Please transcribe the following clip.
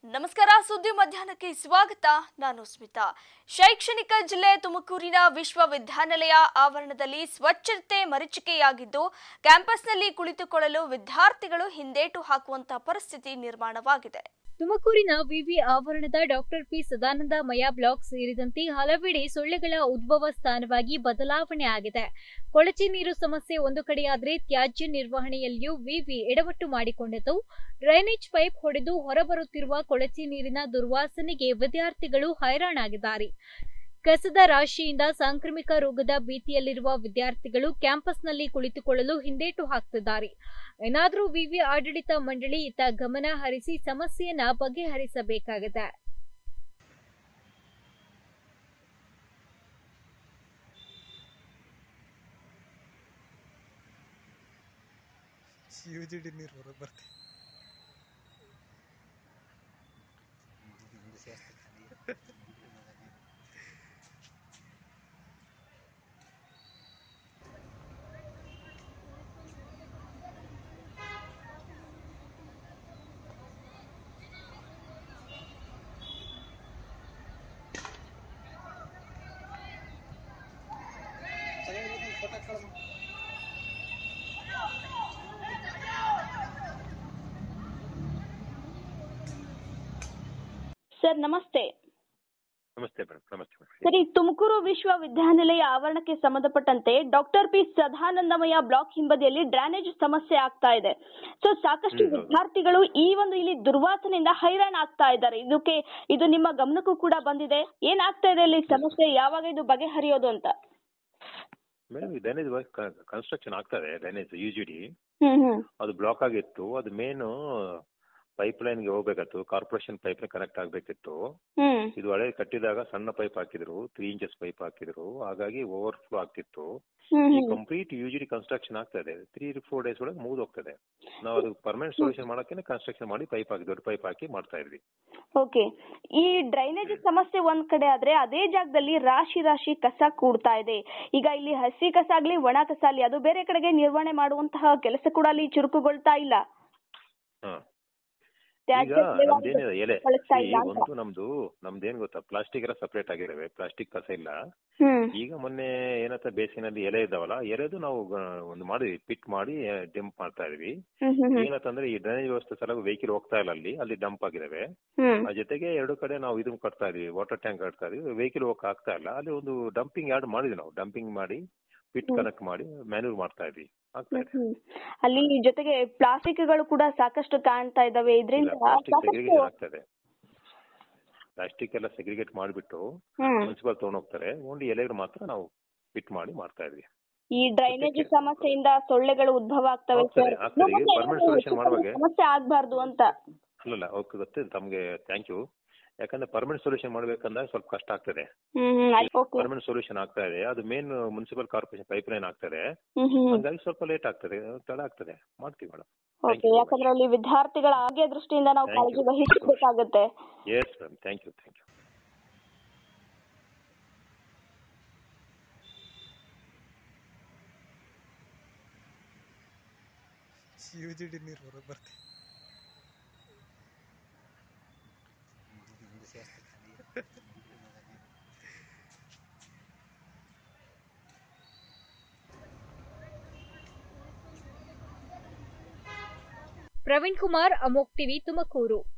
ನಮಸ್ಕಾರ. ಸುದ್ದಿ ಮಧ್ಯಾಹ್ನಕ್ಕೆ ಸ್ವಾಗತ. ನಾನು ಸ್ಮಿತಾ. ಶೈಕ್ಷಣಿಕ ಜಿಲ್ಲೆ ತುಮಕೂರಿನ ವಿಶ್ವವಿದ್ಯಾನಿಲಯ ಆವರಣದಲ್ಲಿ ಸ್ವಚ್ಛತೆ ಮರೀಚಿಕೆಯಾಗಿದ್ದು ಕ್ಯಾಂಪಸ್ನಲ್ಲಿ ಕುಳಿತುಕೊಳ್ಳಲು ವಿದ್ಯಾರ್ಥಿಗಳು ಹಿಂದೇಟು ಹಾಕುವಂತ ಪರಿಸ್ಥಿತಿ ನಿರ್ಮಾಣವಾಗಿದೆ. ತುಮಕೂರಿನ ವಿವಿ ಆವರಣದ ಡಾಕ್ಟರ್ ಪಿ ಸದಾನಂದಮಯ ಬ್ಲಾಕ್ ಸೇರಿದಂತೆ ಹಲವೆಡೆ ಸೊಳ್ಳೆಗಳ ಉದ್ಭವ ಸ್ಥಾನವಾಗಿ ಬದಲಾವಣೆ ಆಗಿದೆ. ಕೊಳಚೆ ನೀರು ಸಮಸ್ಯೆ ಒಂದು ಕಡೆಯಾದರೆ ತ್ಯಾಜ್ಯ ನಿರ್ವಹಣೆಯಲ್ಲಿಯೂ ವಿವಿ ಎಡವಟ್ಟು ಮಾಡಿಕೊಂಡಿದ್ದು ಡ್ರೈನೇಜ್ ಪೈಪ್ ಹೊಡೆದು ಹೊರಬರುತ್ತಿರುವ ಕೊಳಚೆ ನೀರಿನ ದುರ್ವಾಸನೆಗೆ ವಿದ್ಯಾರ್ಥಿಗಳು ಹೈರಾಣಾಗಿದ್ದಾರೆ. ಕಸದ ರಾಶಿಯಿಂದ ಸಾಂಕ್ರಾಮಿಕ ರೋಗದ ಭೀತಿಯಲ್ಲಿರುವ ವಿದ್ಯಾರ್ಥಿಗಳು ಕ್ಯಾಂಪಸ್ನಲ್ಲಿ ಕುಳಿತುಕೊಳ್ಳಲು ಹಿಂದೇಟು ಹಾಕುತ್ತಿದ್ದಾರೆ. ಏನಾದರೂ ವಿವಿ ಆಡಳಿತ ಮಂಡಳಿ ಇತ್ತ ಗಮನ ಹರಿಸಿ ಸಮಸ್ಯೆಯನ್ನ ಬಗೆಹರಿಸಬೇಕಾಗಿದೆ. ಸರ್ ನಮಸ್ತೆ. ನಮಸ್ತೆ ಮೇಡಮ್. ನಮಸ್ತೆ ಸರ್, ಈ ತುಮಕೂರು ವಿಶ್ವವಿದ್ಯಾನಿಲಯ ಆವರಣಕ್ಕೆ ಸಂಬಂಧಪಟ್ಟಂತೆ ಡಾಕ್ಟರ್ ಪಿ ಸದಾನಂದಮಯ ಬ್ಲಾಕ್ ಹಿಂಬದಿಯಲ್ಲಿ ಡ್ರೈನೇಜ್ ಸಮಸ್ಯೆ ಆಗ್ತಾ ಇದೆ. ಸೊ ಸಾಕಷ್ಟು ವಿದ್ಯಾರ್ಥಿಗಳು ಈ ಒಂದು ಇಲ್ಲಿ ದುರ್ವಾಸನೆಯಿಂದ ಹೈರಾಣ ಆಗ್ತಾ ಇದ್ದಾರೆ. ಇದು ನಿಮ್ಮ ಗಮನಕ್ಕೂ ಕೂಡ ಬಂದಿದೆ. ಏನಾಗ್ತಾ ಇದೆ ಇಲ್ಲಿ ಸಮಸ್ಯೆ, ಯಾವಾಗ ಇದು ಬಗೆಹರಿಯೋದು ಅಂತ? ಮೇಡಮ್, ಈ ಡ್ರೈನೇಜ್ ಕನ್ಸ್ಟ್ರಕ್ಷನ್ ಆಗ್ತದೆ. ಡ್ರೈನೇಜ್ ಯುಜಿಡಿ ಅದು ಬ್ಲಾಕ್ ಆಗಿತ್ತು. ಅದು ಮೇನ್ ಪೈಪ್ ಲೈನ್ಗೆ ಹೋಗ್ಬೇಕಾಯ್ತು. ಕಾರ್ಪೊರೇಷನ್ ಪೈಪ್ ಕನೆಕ್ಟ್ ಆಗ್ಬೇಕಿತ್ತು. ಇದು ಹಳೆ ಕಟ್ಟಿದಾಗ ಸಣ್ಣ ಪೈಪ್ ಹಾಕಿದ್ರು, 3 ಇಂಚಸ್ ಪೈಪ್ ಹಾಕಿದ್ರು. ಹಾಗಾಗಿ ಓವರ್ಫ್ಲೋ ಆಗ್ತಿತ್ತು. ಈ ಕಂಪ್ಲೀಟ್ ಯುಜಿಡಿ ಕನ್ಸ್ಟ್ರಕ್ಷನ್ ಆಗ್ತದೆ. 3-4 ಡೇಸ್ ಒಳಗೆ ಮುಗಿದು ಹೋಗ್ತದೆ. ನಾವು ಅದು ಪರ್ಮನೆಂಟ್ ಸೊಲ್ಯೂಷನ್ ಮಾಡಕ್ಕೆ ಕನ್ಸ್ಟ್ರಕ್ಷನ್ ಮಾಡಿ ಪೈಪ್ ಹಾಕಿ, ದೊಡ್ಡ ಪೈಪ್ ಹಾಕಿ ಮಾಡ್ತಾ ಇದ್ವಿ. ಓಕೆ. ಈ ಡ್ರೈನೇಜ್ ಸಮಸ್ಯೆ ಒಂದ್ ಕಡೆ ಆದ್ರೆ ಅದೇ ಜಾಗದಲ್ಲಿ ರಾಶಿ ರಾಶಿ ಕಸ ಕೂಡ್ತಾ ಇದೆ. ಈಗ ಇಲ್ಲಿ ಹಸಿ ಕಸ ಆಗ್ಲಿ ಒಣ ಕಸ ಆಗ್ಲಿ ಅದು ಬೇರೆ ಕಡೆಗೆ ನಿರ್ವಹಣೆ ಮಾಡುವಂತಹ ಕೆಲಸ ಕೂಡ ಅಲ್ಲಿ ಚುರುಕುಗೊಳ್ತಾ ಇಲ್ಲ. ಈಗ ನಮ್ದೇನಿದೆ ಎಲೆ ಒಂದು ನಮ್ದೇನ್ ಗೊತ್ತಾ, ಪ್ಲಾಸ್ಟಿಕ್ ಎಲ್ಲ ಸಪರೇಟ್ ಆಗಿದಾವೆ. ಪ್ಲಾಸ್ಟಿಕ್ ಕಸ ಇಲ್ಲ. ಈಗ ಮೊನ್ನೆ ಏನಂತ ಬೇಸಿನಲ್ಲಿ ಎಲೆ ಇದ್ದಾವಲ್ಲ, ಎಲೆದು ನಾವು ಒಂದು ಮಾಡಿ ಪಿಟ್ ಮಾಡಿ ಡಂಪ್ ಮಾಡ್ತಾ ಇದೀವಿ. ಏನಂತಂದ್ರೆ ಈ ಡ್ರೈನೇಜ್ ವ್ಯವಸ್ಥೆ ಸಲ ವೆಹಿಕಲ್ ಹೋಗ್ತಾ ಇಲ್ಲ, ಅಲ್ಲಿ ಡಂಪ್ ಆಗಿದಾವೆ. ಆ ಜೊತೆಗೆ 2 ಕಡೆ ನಾವು ಇದು ಕಟ್ತಾ ಇದೀವಿ, ವಾಟರ್ ಟ್ಯಾಂಕ್ ಕಟ್ತಾ ಇದೀವಿ. ವೆಹಿಕಲ್ ಹೋಗಕ್ ಆಗ್ತಾ ಇಲ್ಲ. ಅಲ್ಲಿ ಒಂದು ಡಂಪಿಂಗ್ ಯಾರ್ಡ್ ಮಾಡಿದ್ವಿ ನಾವು. ಡಂಪಿಂಗ್ ಮಾಡಿ ಪಿಟ್ ಕನೆಕ್ಟ್ ಮಾಡಿ ಮ್ಯಾನ್ಯೂರ್ ಮಾಡ್ತಾ ಇದೀವಿ. ಅಲ್ಲಿ ಜೊತೆಗೆ ಪ್ಲಾಸ್ಟಿಕ್ಗಳು ಕೂಡ ಸಾಕಷ್ಟು ಕಾಣ್ತಾ ಇದಾವೆ. ಇದರಿಂದ ಪ್ಲಾಸ್ಟಿಕ್ ಎಲ್ಲ ಸೆಗ್ರಿಗೇಟ್ ಮಾಡಿಬಿಟ್ಟು ಮುನ್ಸಿಪಲ್ ತಗೊಂಡ್ ಹೋಗ್ತಾರೆ. ಓನ್ಲಿ ಎಲೆಗಳು ಮಾತ್ರ ನಾವು ಫಿಟ್ ಮಾಡಿ ಮಾಡ್ತಾ ಇದ್ವಿ. ಈ ಡ್ರೈನೇಜ್ ಸಮಸ್ಯೆಯಿಂದ ಸೊಳ್ಳೆಗಳು ಉದ್ಭವ ಆಗ್ತವೆ. ಪರ್ಮನೆಂಟ್ ಸೊಲ್ಯೂಷನ್ ಮಾಡುವಾಗ ಸಮಸ್ಯೆ ಆಗ್ಬಾರ್ದು ಅಂತ. ಅಲ್ಲಲ್ಲ, ಓಕೆ, ಗೊತ್ತಿದೆ ತಮ್ಗೆ. Thank you. ಯಾಕಂದ್ರೆ ಪರ್ಮನೆಂಟ್ ಸೊಲ್ಯೂಷನ್ ಮಾಡ್ಬೇಕಂದ್ರೆ ಸ್ವಲ್ಪ ಕಷ್ಟ ಆಗ್ತದೆ. ಪರ್ಮನೆಂಟ್ ಸೊಲ್ಯೂಷನ್ ಆಗ್ತಾ ಇದೆ. ಅದು main municipal corporation pipe line ಆಗ್ತದೆ. ಹಂಗಾಗಿ ಸ್ವಲ್ಪ ಲೇಟ್ ಆಗ್ತದೆ, ತಡ ಆಗ್ತದೆ. ಮಾಡ್ತೀವಿ ಮೇಡಮ್. ಯಾಕಂದ್ರೆ ಅಲ್ಲಿ ವಿದ್ಯಾರ್ಥಿಗಳ ಆರೋಗ್ಯ ದೃಷ್ಟಿಯಿಂದ ನಾವು ಕಾಳಜಿ ವಹಿಸಬೇಕಾಗುತ್ತೆ. Yes madam, thank you. UGD ನೀರು ಹೊರಗೆ ಬರ್ತೀವಿ. ಪ್ರವೀಣ್ ಕುಮಾರ್, ಅಮೋಕ್ ಟಿವಿ, ತುಮಕೂರು.